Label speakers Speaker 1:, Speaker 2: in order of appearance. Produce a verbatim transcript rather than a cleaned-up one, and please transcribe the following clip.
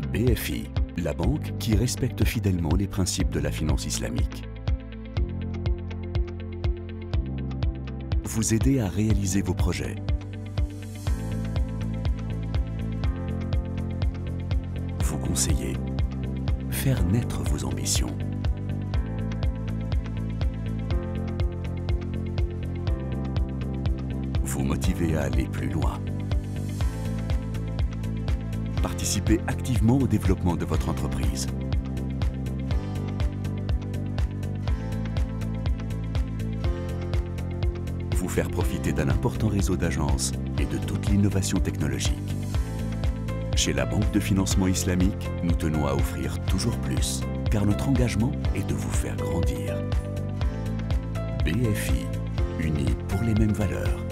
Speaker 1: B F I, la banque qui respecte fidèlement les principes de la finance islamique. Vous aider à réaliser vos projets. Vous conseiller. Faire naître vos ambitions. Vous motiver à aller plus loin. Participez activement au développement de votre entreprise. Vous faire profiter d'un important réseau d'agences et de toute l'innovation technologique. Chez la Banque de financement islamique, nous tenons à offrir toujours plus, car notre engagement est de vous faire grandir. B F I, unis pour les mêmes valeurs.